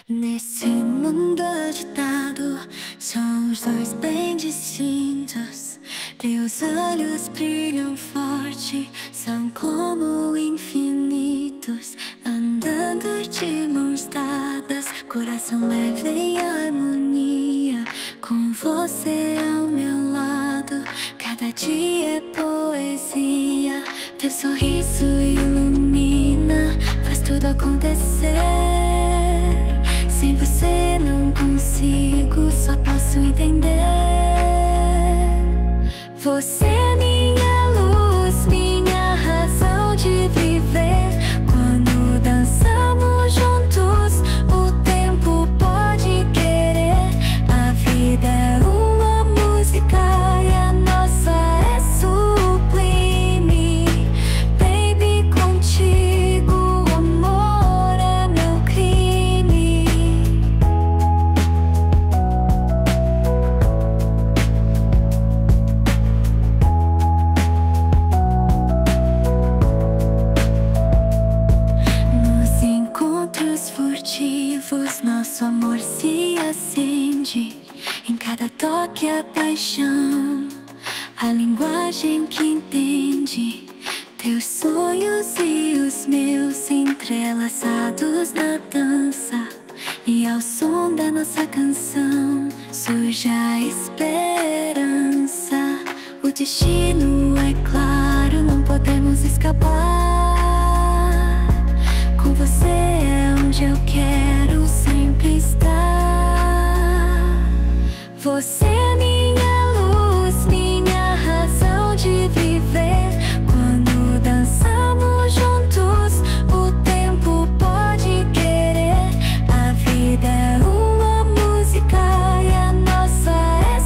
Nesse mundo agitado, somos dois bem distintos. Teus olhos brilham forte, são como infinitos. Andando de mãos dadas, coração leve em harmonia. Com você ao meu lado, cada dia é poesia. Teu sorriso ilumina, faz tudo acontecer. Sem você não consigo, só posso entender. Você é minha luz, minha razão de viver. Quando dançamos juntos, o tempo pode querer. A vida é uma música e a nossa é sublime. Baby, contigo o amor é meu crime. Nos encontros furtivos, nosso amor se acende. Em cada toque a paixão, a linguagem que entende. Teus sonhos e os meus entrelaçados na dança. E ao som da nossa canção surge a esperança. O destino é claro, não podemos escapar. Com você é onde eu quero sempre estar. Você é minha luz, minha razão de viver. Quando dançamos juntos, o tempo pode querer. A vida é uma música e a nossa é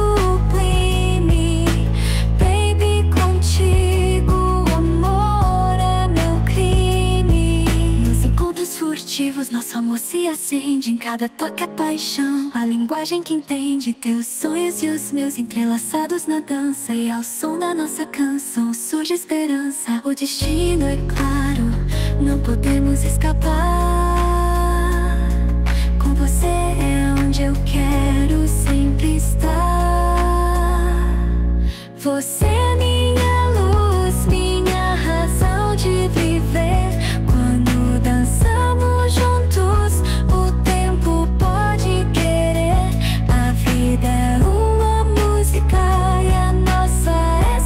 sublime. Baby, contigo o amor é meu crime. Nos encontros furtivos, nosso amor se acende. Em cada toque a paixão, a linguagem que entende. Teus sonhos e os meus entrelaçados na dança. E ao som da nossa canção surge a esperança. O destino é claro, não podemos escapar. Com você é onde eu quero sempre estar. Você é minha luz, minha razão de viver. Quando dançamos juntos, o tempo pode querer. A vida é uma música e a nossa é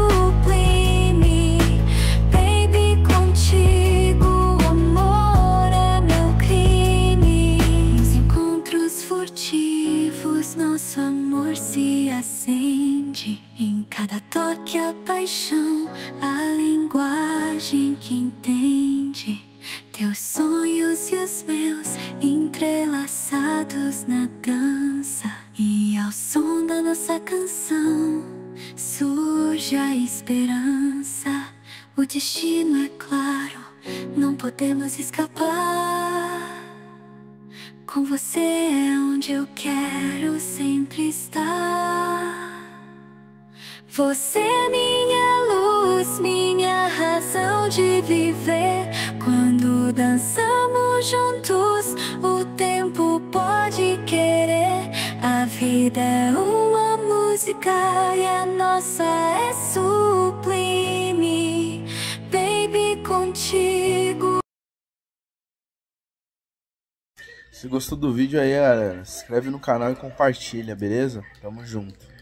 sublime. Baby, contigo o amor é meu crime. Nos encontros furtivos, nosso amor se acende. Em cada toque a paixão, a linguagem que entende. Teus sonhos e os meus entrelaçados na dança. E ao som da nossa canção surge a esperança. O destino é claro, não podemos escapar. Com você é onde eu quero sempre estar. Você é minha luz, minha razão de viver. Quando dançamos juntos, o tempo pode querer. A vida é uma música e a nossa é sublime. Baby, contigo. Se gostou do vídeo aí, galera, se inscreve no canal e compartilha, beleza? Tamo junto.